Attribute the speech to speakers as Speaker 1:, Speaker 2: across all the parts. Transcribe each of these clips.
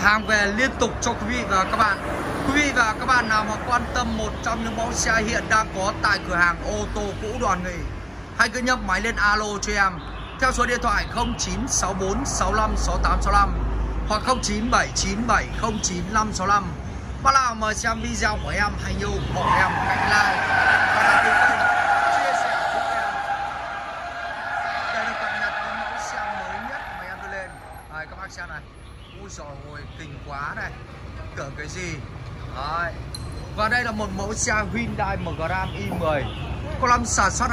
Speaker 1: Hàng về liên tục cho quý vị và các bạn. Quý vị và các bạn nào mà quan tâm một trong những mẫu xe hiện đang có tại cửa hàng ô tô cũ Đoàn Nghị, hãy cứ nhấc máy lên alo cho em theo số điện thoại 0964656865 hoặc 0979709565. Bác nào mà xem video của em hãy nhớ ủng hộ em cách like và đăng ký kênh, chia sẻ giúp em để được cập nhật những mẫu xe mới nhất mà em đưa lên. Đây, các bác xem này. Ui giời ơi, kinh quá này. Tưởng cái gì. Đấy. Và đây là một mẫu xe Hyundai Mgram i10 có năm sản xuất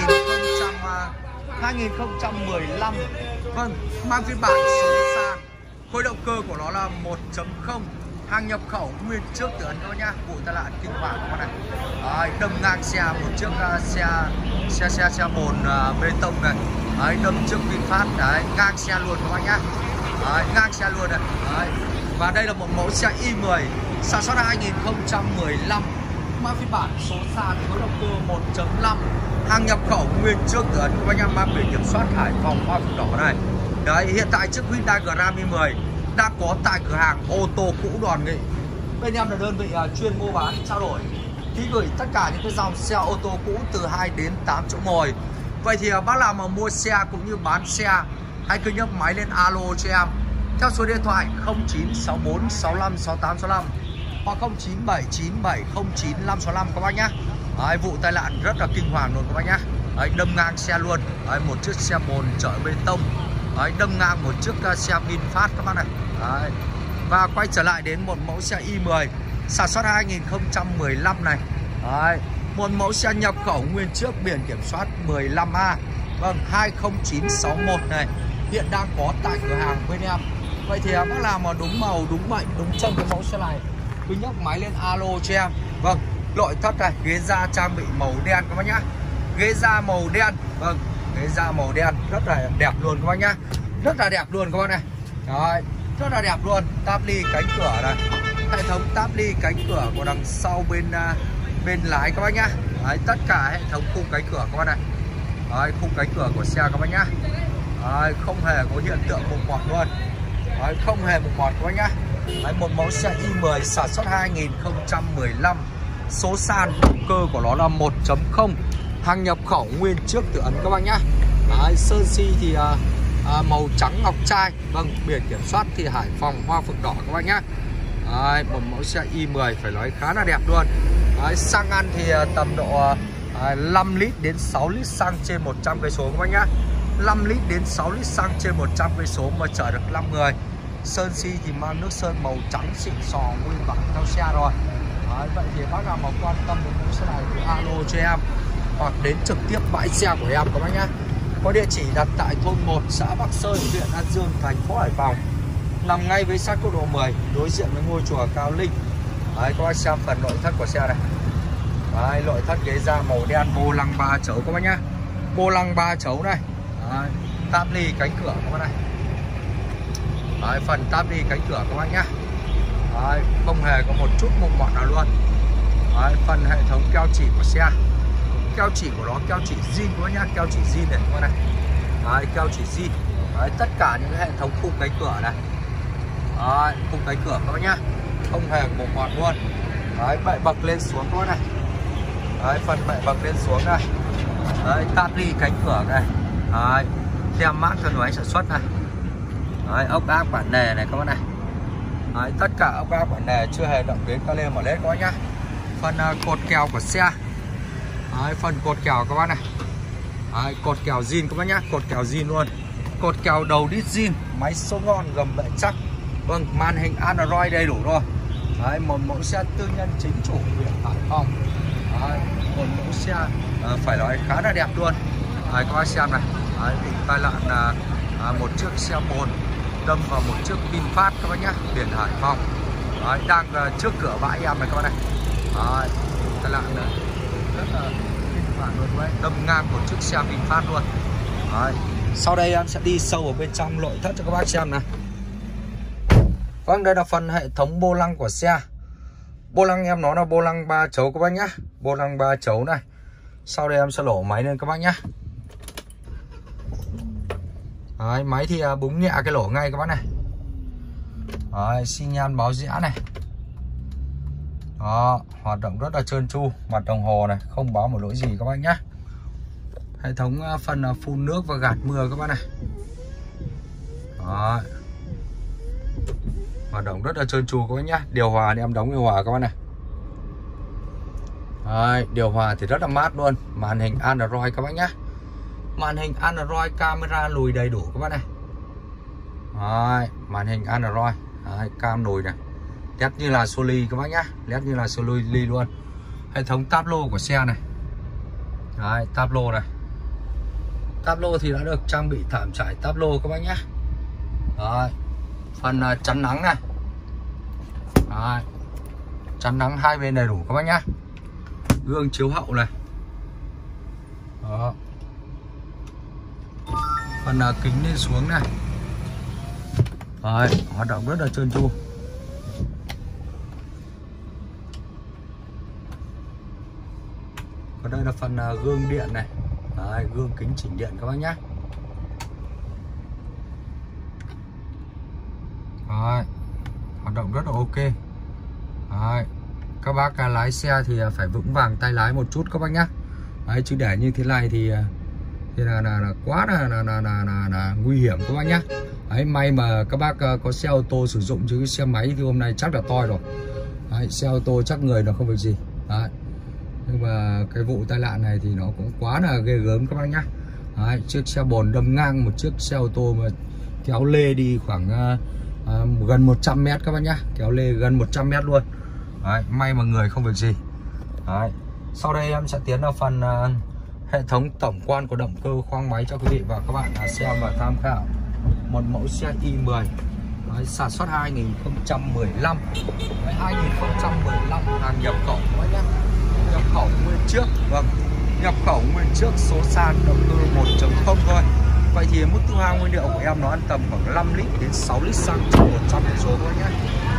Speaker 1: 2015. Vâng, mang phiên bản số sàn. Khối động cơ của nó là 1.0, hàng nhập khẩu nguyên trước từ Ấn Độ nhá. Vụ tai nạn kinh hoàng các bạn này. Đấy, đâm ngang xe một chiếc xe bồn bê tông này. Đấy, đâm trước VinFast, đấy, ngang xe luôn các bạn nhá. Đấy, ngang xe luôn này. Đấy. Và đây là một mẫu xe i10 sản xuất 2015, mang phiên bản số sàn, khối động cơ 1.5, hàng nhập khẩu nguyên trước từ Ấn các bác nhá, mang biển kiểm soát Hải Phòng hoa phượng đỏ này. Đấy, hiện tại chiếc Hyundai Gram i10 đang có tại cửa hàng ô tô cũ Đoàn Nghị. Bên em là đơn vị chuyên mua bán trao đổi ký gửi tất cả những cái dòng xe ô tô cũ từ 2 đến 8 chỗ ngồi. Vậy thì bác nào mà mua xe cũng như bán xe hãy cứ nhấc máy lên alo cho em theo số điện thoại 0964656865 hoặc 0979709565 các bác nhá. Đấy, vụ tai nạn rất là kinh hoàng luôn các bác nhá. Đấy, đâm ngang xe luôn. Đấy, một chiếc xe bồn chở bê tông. Đấy, đâm ngang một chiếc xe VinFast các bác này. Đấy. Và quay trở lại đến một mẫu xe i10 sản xuất 2015 này. Đấy, một mẫu xe nhập khẩu nguyên trước biển kiểm soát 15A, vâng, 20961 này, hiện đang có tại cửa hàng bên em. Vậy thì bác nào mà đúng màu, đúng mệnh, đúng chân cái mẫu xe này cứ nhấc máy lên alo cho em. Vâng, nội thất này, ghế da trang bị màu đen các bác nhá. Ghế da màu đen, vâng, ghế da màu đen rất là đẹp luôn các bác nhá. Rất là đẹp luôn các bác này. Đấy, rất là đẹp luôn. Táp ly cánh cửa này, hệ thống táp ly cánh cửa của đằng sau bên lái các bác nhá. Đấy, tất cả hệ thống khung cánh cửa các bác này. Đấy, khung cánh cửa của xe các bác nhá. Đấy, không hề có hiện tượng mục mọt luôn. Đấy, không hề mục mọt các bác nhá. Đấy, một mẫu xe i10 sản xuất 2015, số sàn, động cơ của nó là 1.0, hàng nhập khẩu nguyên trước từ Ấn các bác nhá. Đấy, sơn si thì màu trắng ngọc trai, vâng, biển kiểm soát thì Hải Phòng hoa phượng đỏ các bác nhá. Đấy, một mẫu xe i10 phải nói khá là đẹp luôn. Đấy, xăng ăn thì tầm độ 5 lít đến 6 lít xăng trên 100 cây số các bác nhá. 5 lít đến 6 lít xăng trên 100 cây số mà chở được 5 người. Sơn si thì mang nước sơn màu trắng xịn sò nguyên bản theo xe rồi. Đấy, vậy thì bác nào mà quan tâm đến mẫu xe này thì alo cho em hoặc đến trực tiếp bãi xe của em các bác nhá. Có địa chỉ đặt tại thôn 1, xã Bắc Sơn, huyện An Dương, thành phố Hải Phòng, nằm ngay với sát quốc lộ 10, đối diện với ngôi chùa Cao Linh. Đấy, các bác xem phần nội thất của xe này. Đấy, nội thất ghế da màu đen, vô lăng 3 chấu các bác nhá. Vô lăng 3 chấu này. Đấy, táp ly cánh cửa các bác này. Đấy, phần táp ly cánh cửa các bác nhá. Đấy, không hề có một chút mục mọt nào luôn. Đấy, phần hệ thống keo chỉ của xe, keo chỉ của nó keo chỉ zin các bác nhá, keo chỉ zin này các bác này. Đấy, keo chỉ zin. Đấy, tất cả những hệ thống khung cánh cửa này. Đấy, khung cánh cửa các bác nhá, không hề mục mọt luôn. Đấy, bệ bậc lên xuống các bác này. Đấy, phần bệ bậc lên xuống này. Đấy, táp ly cánh cửa này. Đấy, tem mác cho người sản xuất này. Đấy, ốc áp bản nề này các bác này. Đấy, tất cả ốc áp bản nề chưa hề động đến cale mở led các bác nhá. Phần cột kèo của xe. Đấy, phần cột kèo các bác này. Đấy, cột kèo zin các bác nhá, cột kèo zin luôn. Cột kèo đầu đít zin, máy số ngon, gầm bệ chắc. Vâng, màn hình Android đầy đủ rồi. Đấy, một mẫu xe tư nhân chính chủ huyện Hải Phòng. Đấy, một mẫu xe phải nói khá là đẹp luôn. Đấy, các bác xem này. Đấy, vụ tai nạn một chiếc xe bồn đâm vào một chiếc VinFast các bác nhá, biển Hải Phòng. Đấy, đang trước cửa bãi em này các bác này. Đấy, tai nạn này rất là kinh hoàng luôn đấy, đâm ngang một chiếc xe VinFast luôn. Đấy, sau đây em sẽ đi sâu ở bên trong nội thất cho các bác xem này. Vâng, đây là phần hệ thống vô lăng của xe. Vô lăng em nó là vô lăng 3 chấu các bác nhá, vô lăng 3 chấu này. Sau đây em sẽ nổ máy lên các bác nhá. Đấy, máy thì búng nhẹ cái lỗ ngay các bác này. Đấy, xi nhan báo rẽ này. Đó, hoạt động rất là trơn tru, mặt đồng hồ này không báo một lỗi gì các bác nhé. Hệ thống phần phun nước và gạt mưa các bác này. Đó, hoạt động rất là trơn tru các bác nhé. Điều hòa thì em đóng điều hòa các bác này. Đấy, điều hòa thì rất là mát luôn. Màn hình Android các bác nhé. Màn hình Android, camera lùi đầy đủ các bác này. Đấy, màn hình Android. Đấy, cam lùi này. LED như là Soli các bác nhé. LED như là Soli luôn. Hệ thống táp lô của xe này. Đấy, táp lô này. Táp lô thì đã được trang bị thảm trải táp lô các bác nhé. Đấy, phần chắn nắng này. Đấy, chắn nắng hai bên đầy đủ các bác nhé. Gương chiếu hậu này. Đó, phần kính lên xuống này. Đấy, hoạt động rất là trơn tru. Còn đây là phần gương điện này. Đấy, gương kính chỉnh điện các bác nhé. Đấy, hoạt động rất là ok. Đấy, các bác lái xe thì phải vững vàng tay lái một chút các bác nhé. Đấy, chứ để như thế này thì là quá là nguy hiểm các bác nhé. Đấy, may mà các bác có xe ô tô sử dụng, chứ cái xe máy thì hôm nay chắc là toi rồi. Đấy, xe ô tô chắc người nó không việc gì. Đấy, nhưng mà cái vụ tai nạn này thì nó cũng quá là ghê gớm các bác nhé. Đấy, chiếc xe bồn đâm ngang một chiếc xe ô tô mà kéo lê đi khoảng gần 100 mét các bác nhé. Kéo lê gần 100 mét luôn. Đấy, may mà người không việc gì. Đấy, sau đây em sẽ tiến vào phần hệ thống tổng quan của động cơ khoang máy cho quý vị và các bạn xem và tham khảo. Một mẫu xe i10. Đấy, sản xuất 2015. Đấy, 2015 hàng nhập khẩu các bác nhé. Nhập khẩu nguyên trước. Vâng, nhập khẩu nguyên trước, số sàn động cơ 1.0 thôi. Vậy thì mức tiêu hao nguyên liệu của em nó ăn tầm khoảng 5 lít đến 6 lít xăng trên 100 cây số các bác nhé.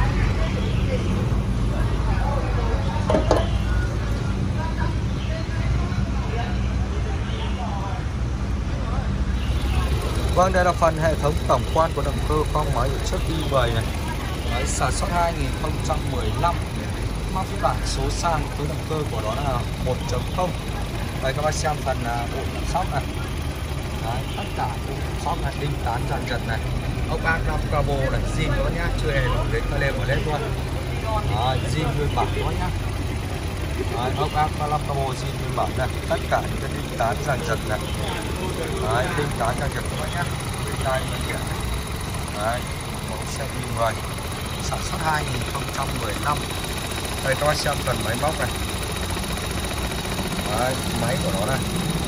Speaker 1: Vâng, đây là phần hệ thống tổng quan của động cơ khoang máy của chiếc i10 này. Đấy, sản xuất 2015. Mã phiên bản số sàn với động cơ của nó là 1.0. Đây các bác xem phần bộ cảm sóc này. Đấy, tất cả bộ cảm sóc này, đinh tán dàn giật này, ốc ác lắp cabo này, zin đó nhá, chưa hề đụng đến cale một led luôn. Đấy, zin nguyên bản đó nhá. Đấy, ốc ác lắp cabo zin nguyên bản này, tất cả những cái đinh tán dàn giật này. Đấy, đinh tán dàn giật các bác nhá, đinh tai bên kia này. Đấy, mẫu xe i10 sản xuất 2015. Đây các bác xem phần máy móc này. Đấy, máy của nó này.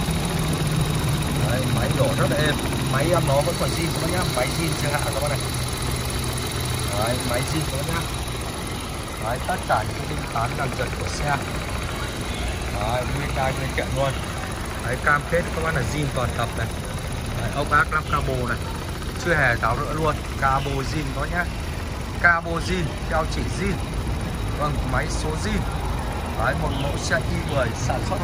Speaker 1: Đấy, máy đổ rất là êm. Máy em nó vẫn còn zin các bác nhá, máy zin chưa hạ các bác này. Đấy, máy zin các bác nhá. Đấy, tất cả những đinh tán dàn giật của xe. Đấy, nguyên đai nguyên kiện luôn. Đấy, cam kết các bác là zin toàn tập này. Đấy, ốc ác lắp cabo này, chưa hề tháo rỡ luôn. Cabo zin đó nhá, cabo zin, keo chỉ zin. Vâng, máy số zin. Đấy, một mẫu xe i10 sản xuất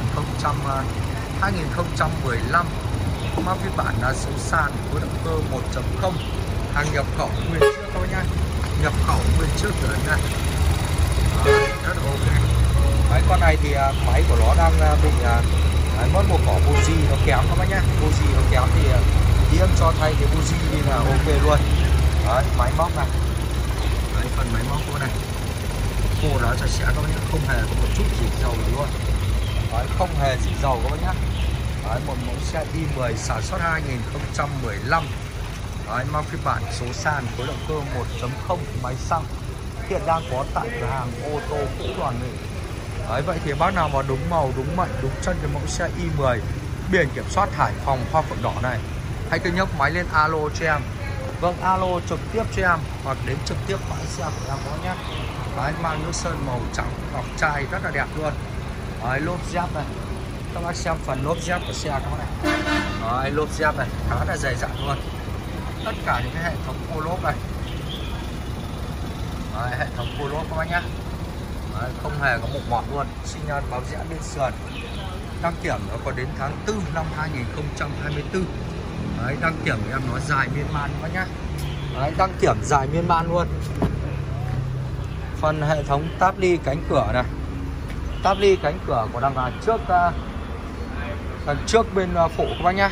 Speaker 1: 2015. Mã phiên bản là số sàn với động cơ 1.0. Hàng nhập khẩu nguyên trước các bác nhá, nhập khẩu nguyên trước rồi nha. Rất ok. Đấy, con này thì máy của nó đang bị mất một cỏ buji nó kém các bác nhá. Buji nó kém thì em cho thay cái buji đi là ok luôn. Đấy, máy móc này. Đấy, phần máy móc của này cô nó sạch sẽ các bác nhá, không hề có một chút gì dầu nào luôn. Đấy, không hề gì dầu các bác nhá. Đấy, một mẫu xe i10 sản xuất 2015. Đấy, mang phiên bản số sàn với động cơ 1.0 máy xăng, hiện đang có tại cửa hàng ô tô Cũ Đoàn Nghệ. Đấy, vậy thì bác nào mà đúng màu, đúng mệnh, đúng chân cái mẫu xe i10 biển kiểm soát Hải Phòng hoa phượng đỏ này, hãy cứ nhấc máy lên alo cho em. Vâng, alo trực tiếp cho em hoặc đến trực tiếp bãi xe của em đó nhé. Đấy, mang nước sơn màu trắng ngọc trai rất là đẹp luôn. Đấy, lốp dép này, các bác xem phần lốp dép của xe các bác này. Đấy, lốp dép này khá là dày dặn luôn. Tất cả những cái hệ thống cô lốp này. Đấy, hệ thống cô lốp các bác nhé. Đấy, không hề có mục mọt luôn. Xi nhan báo rẽ bên sườn. Đăng kiểm nó có đến tháng 4 năm 2024. Đấy, đăng kiểm của em nó dài miên man các bác nhé. Đấy, đăng kiểm dài miên man luôn. Phần hệ thống táp ly cánh cửa này, táp ly cánh cửa của đằng trước bên phụ các bác nhá.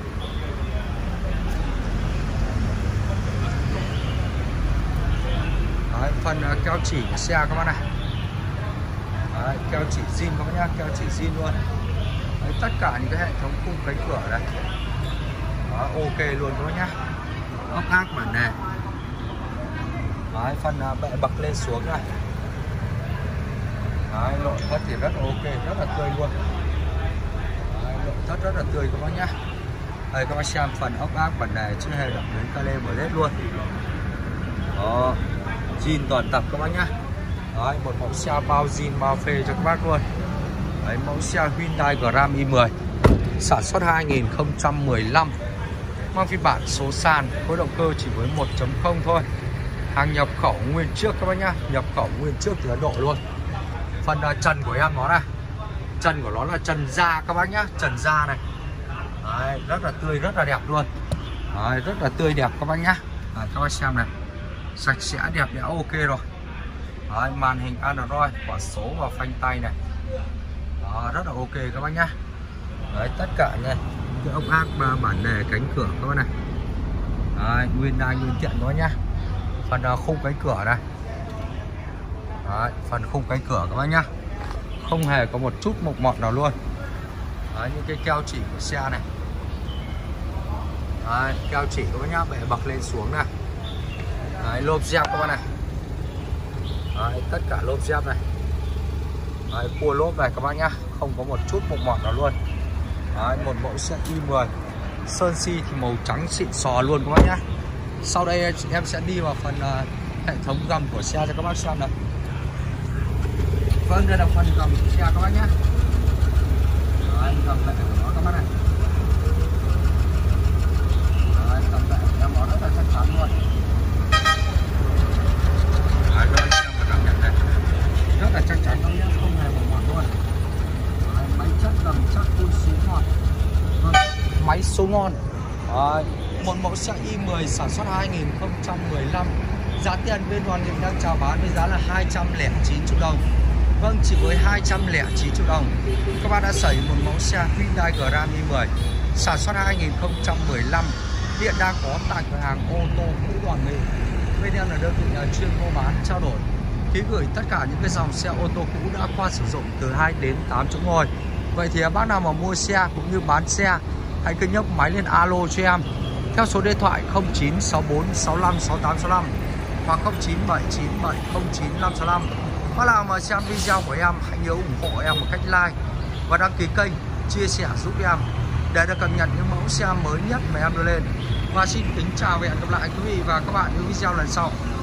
Speaker 1: Đấy, phần keo chỉ của xe các bác này. Đấy, keo chỉ zin các bác nhá, keo chỉ zin luôn. Đấy, tất cả những cái hệ thống khung cánh cửa này. Đó, ok luôn các bác nhá. Ốc ác bản nè. Đấy, phần bệ bậc lên xuống này. Đấy, nội thất thì rất là ok, rất là tươi luôn. Đấy, nội thất rất là tươi các bác nhá. Đây các bác xem phần ốc ác bản nè chưa hề động đến cale mở led luôn. Đó, zin toàn tập các bác nhá. Đấy, một mẫu xe bao zin bao phê cho các bác luôn. Đấy, mẫu xe Hyundai Gram i10 sản xuất 2015, mang phiên bản số sàn, khối động cơ chỉ với 1.0 thôi. Hàng nhập khẩu nguyên chiếc các bác nhá, nhập khẩu nguyên chiếc từ Ấn Độ luôn. Phần trần của em nó này, trần của nó là trần da các bác nhá, trần da này. Đấy, rất là tươi, rất là đẹp luôn. Đấy, rất là tươi đẹp các bác nhá. Đấy, các bác xem này, sạch sẽ đẹp đẽ ok rồi. Đấy, màn hình Android, quả số và phanh tay này. Đó, rất là ok các bác nhá. Đấy, tất cả này cái ốc ác bản nề cánh cửa các bác này. Đấy, nguyên đai nguyên kiện đó nhá. Phần khung cánh cửa này. Đấy, phần khung cánh cửa các bác nhá, không hề có một chút mộc mọt nào luôn. Đấy, những cái keo chỉ của xe này. Đấy, keo chỉ các bác nhá, bệ bậc lên xuống này. Đấy, lốp dép các bác này. Đấy, tất cả lốp dép này. Đấy, cua lốp này các bác nhá, không có một chút mộc mọt nào luôn. Đấy, một mẫu xe i10 sơn si thì màu trắng xịn sò luôn các bác nhá. Sau đây em sẽ đi vào phần hệ thống gầm của xe cho các bác xem này. Vâng, đây là phần gầm của xe các bác nhá. Đấy, gầm bệ của nó các bác này. Đấy, gầm bệ của em nó rất là chắc chắn luôn. Đấy, đây xem và cảm nhận này, rất là chắc chắn các nhá, không hề một mọt luôn. Đấy, máy chất gầm chắc phun số ngọt. Vâng, máy số ngon. Đấy, một mẫu xe i10 sản xuất 2015, giá tiền bên Hoàn Nghiệp đang chào bán với giá là 209 triệu đồng. Vâng, chỉ với 209 triệu đồng các bạn đã sở hữu một mẫu xe Hyundai Gram i10 sản xuất 2015 hiện đang có tại cửa hàng ô tô cũ Đoàn Nghị. Bên em là đơn vị chuyên mua bán trao đổi ký gửi tất cả những cái dòng xe ô tô cũ đã qua sử dụng từ 2 đến 8 chỗ ngồi. Vậy thì bác nào mà mua xe cũng như bán xe, hãy cứ nhấc máy lên alo cho em theo số điện thoại 0964 65 6865 hoặc 0979 09565. Bác nào mà xem video của em hãy nhớ ủng hộ em một cách like và đăng ký kênh, chia sẻ giúp em để được cập nhật những mẫu xe mới nhất mà em đưa lên. Và xin kính chào và hẹn gặp lại quý vị và các bạn những video lần sau.